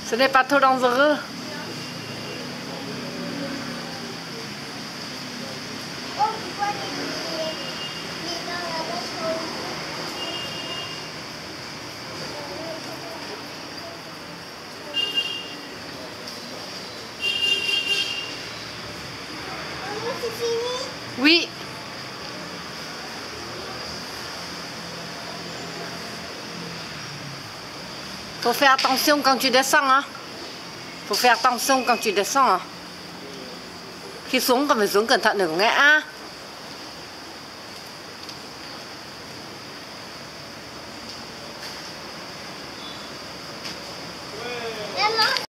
Ce n'est pas trop dangereux. Oui. Faut faire attention quand tu descends, hein. Faut faire attention quand tu descends. Khi xuống còn phải xuống cẩn thận đừng có ngã.